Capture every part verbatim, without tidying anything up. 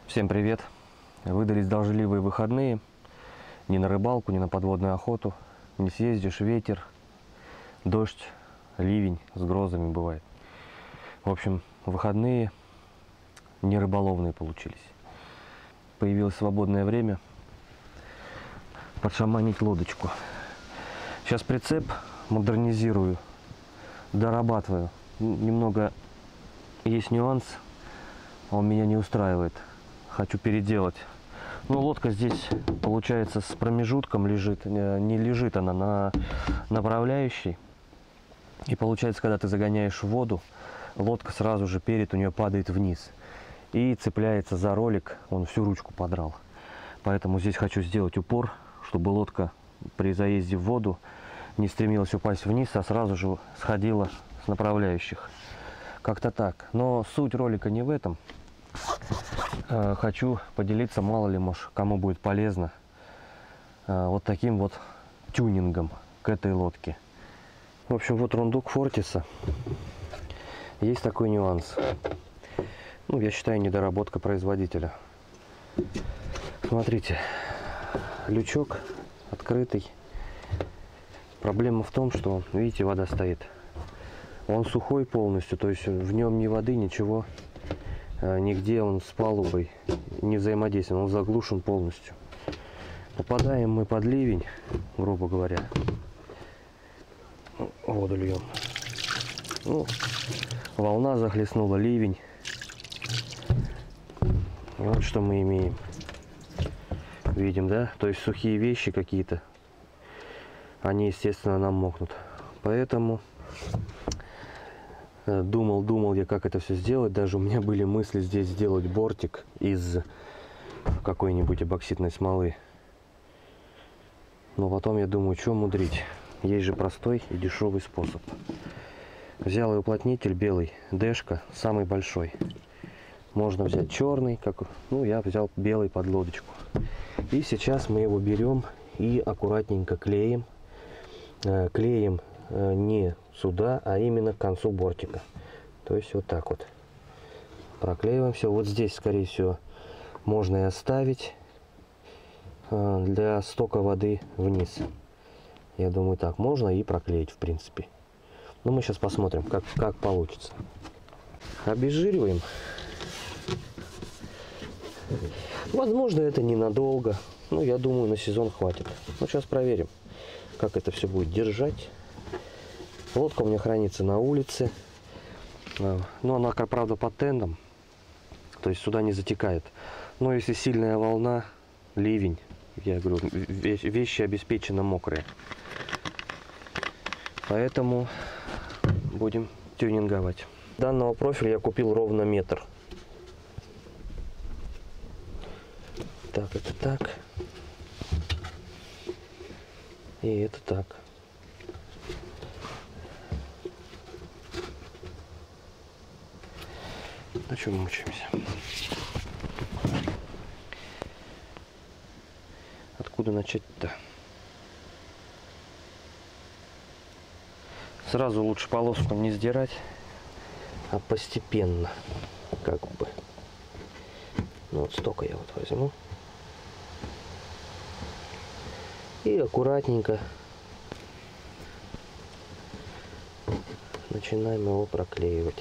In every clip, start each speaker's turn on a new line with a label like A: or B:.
A: Всем привет! Выдались дождливые выходные. Ни на рыбалку, ни на подводную охоту не съездишь, ветер, дождь, ливень с грозами бывает. В общем, выходные не рыболовные получились. Появилось свободное время подшаманить лодочку. Сейчас прицеп модернизирую, дорабатываю. Немного есть нюанс, он меня не устраивает. Хочу переделать. Ну, лодка здесь, получается, с промежутком лежит. Не лежит она на направляющей. И получается, когда ты загоняешь в воду, лодка сразу же перед у нее падает вниз. И цепляется за ролик, он всю ручку подрал. Поэтому здесь хочу сделать упор, чтобы лодка при заезде в воду не стремилась упасть вниз, а сразу же сходила с направляющих. Как-то так. Но суть ролика не в этом. Хочу поделиться, мало ли, может, кому будет полезно, вот таким вот тюнингом к этой лодке. В общем, вот рундук Фортиса. Есть такой нюанс. Ну, я считаю, недоработка производителя. Смотрите, лючок открытый. Проблема в том, что, видите, вода стоит. Он сухой полностью, то есть в нем ни воды, ничего. Нигде он с палубой не взаимодействует, он заглушен полностью. Попадаем мы под ливень, грубо говоря. Воду льем. Ну, волна захлестнула, ливень. И вот что мы имеем. Видим, да? То есть сухие вещи какие-то, они, естественно, нам мокнут. Поэтому Думал, думал я, как это все сделать. Даже у меня были мысли здесь сделать бортик из какой-нибудь эбоксидной смолы. Но потом я думаю, что мудрить. Есть же простой и дешевый способ. Взял и уплотнитель белый, дэшка, самый большой. Можно взять черный, как, ну, я взял белый под лодочку. И сейчас мы его берем и аккуратненько клеим. Клеим не сюда, а именно к концу бортика. То есть вот так вот проклеиваем все. Вот здесь, скорее всего, можно и оставить для стока воды вниз. Я думаю, так можно и проклеить, в принципе. Но мы сейчас посмотрим, как, как получится. Обезжириваем. Возможно, это ненадолго. Но я думаю, на сезон хватит. Ну, сейчас проверим, как это все будет держать. Лодка у меня хранится на улице, но она, как правда, под тендом, то есть сюда не затекает. Но если сильная волна, ливень, я говорю, вещи обеспечены мокрые. Поэтому будем тюнинговать. Данного профиля я купил ровно метр. Так, это так. И это так. На чем мы мучаемся? Откуда начать-то? Сразу лучше полоску не сдирать, а постепенно, как бы. Ну вот столько я вот возьму. И аккуратненько начинаем его проклеивать.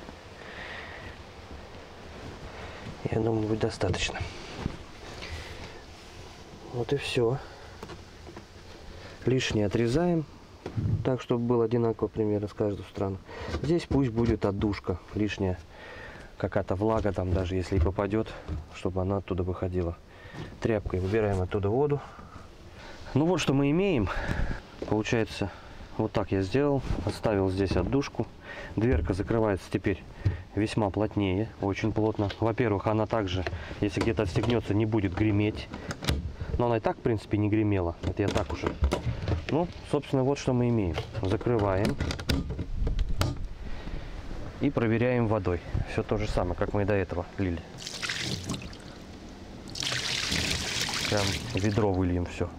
A: Я думаю, будет достаточно. Вот и все. Лишнее отрезаем, так, чтобы было одинаково примерно с каждой стороны. Здесь пусть будет отдушка лишняя. Какая-то влага там, даже если и попадет, чтобы она оттуда выходила. Тряпкой убираем оттуда воду. Ну вот что мы имеем. Получается, вот так я сделал. Оставил здесь отдушку. Дверка закрывается теперь весьма плотнее, очень плотно. Во-первых, она также, если где-то отстегнется, не будет греметь. Но она и так, в принципе, не гремела. Это я так уже. Ну, собственно, вот что мы имеем. Закрываем. И проверяем водой. Все то же самое, как мы и до этого лили. Прям ведро выльем все.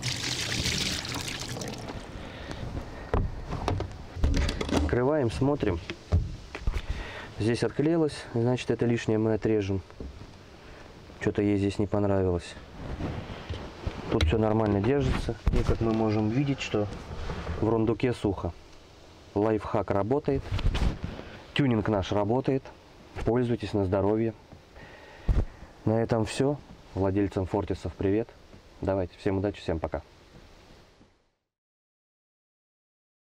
A: Открываем, смотрим. Здесь отклеилось, значит, это лишнее мы отрежем. Что-то ей здесь не понравилось. Тут все нормально держится. И как мы можем видеть, что в рундуке сухо. Лайфхак работает. Тюнинг наш работает. Пользуйтесь на здоровье. На этом все. Владельцам фортисов привет. Давайте, всем удачи, всем пока.